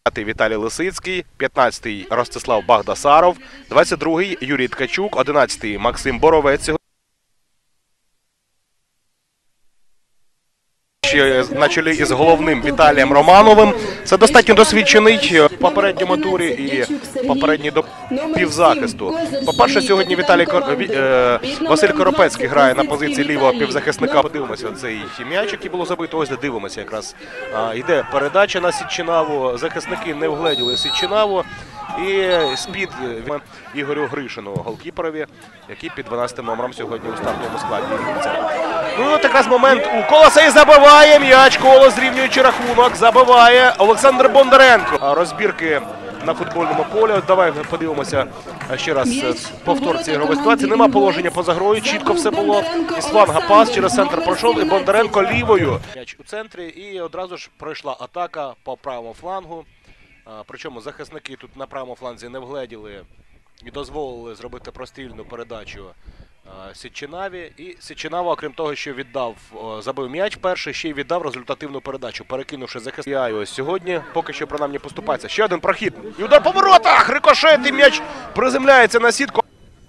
Віталій Лисицький, 15-й Ростислав Багдасаров, 22-й Юрій Ткачук, 11-й Максим Боровець. На чолі із головним Віталієм Романовим. Це достатньо досвідчений в попередньому турі і попередній до півзахисту. По-перше, сьогодні Василь Коропецький грає на позиції лівого півзахисника. Подивимося цей м'яч, який було забито. Ось де дивимося якраз. Йде передача на Сітчинаву. Захисники не вгледіли Сітчинаву. І спід Ігорю Гришину, голкіперові, який під 12 номером сьогодні у стартовому складі. Ну, от якраз момент у Колоса і забиває м'яч. Колос, зрівнюючи рахунок, забиває Олександр Бондаренко. Розбірки на футбольному полі. Давай подивимося ще раз повтор цієї ігрової ситуації. Нема положення поза грою, чітко все було. Із фланга пас, через центр пройшов і Бондаренко лівою. М'яч у центрі і одразу ж пройшла атака по правому флангу. Причому захисники тут на правому фланзі не вгледіли і дозволили зробити прострільну передачу Сітчинаві. І Сітчинава, окрім того, що забив м'яч перший, ще й віддав результативну передачу, перекинувши захисника. І ось сьогодні поки що принаймні поступається. Ще один прохід. І удар по воротах! Рикошет, і м'яч приземляється на сітку.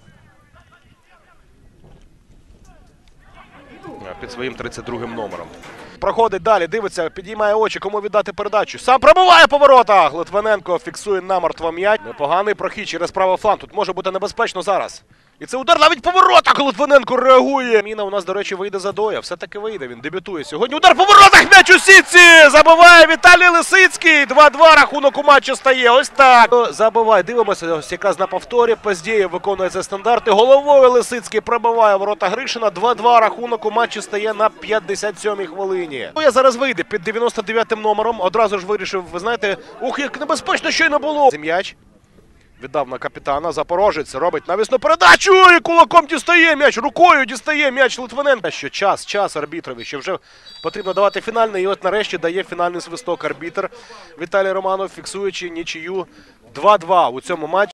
Під своїм 32-м номером. Проходить далі, дивиться, підіймає очі, кому віддати передачу. Сам пробиває по воротах! Литвиненко фіксує намертво м'яч. Непоганий прохід через правий фланг. Тут може бути небезпечно зараз. І це удар навіть по воротах! Литвиненко реагує. Міна у нас, до речі, вийде Задоя. Все-таки вийде, він дебютує сьогодні. Удар по воротах! М'яч у сітці! Забиває Віталій Лисицький! 2-2 рахунок у матчі стає. Ось так. Забиває. Дивимося, ось якраз на повторі. Поздєєв виконує цей стандарт. І головою Лисицький пробиває ворота Гришина. 2-2 рахунок у матчі стає на 57-й хвилині. Я зараз вийде під 99-м номером. Одразу ж вирішив, ви знаєте, ух, як небезпечно щойно було. М'яч віддав на капітана. Запорожець робить навісну передачу і кулаком дістає м'яч, рукою дістає м'яч Литвиненко. Що час арбітрові, що вже потрібно давати фінальний. І от нарешті дає фінальний свисток арбітр Віталій Романов, фіксуючи нічию 2-2 у цьому матчі.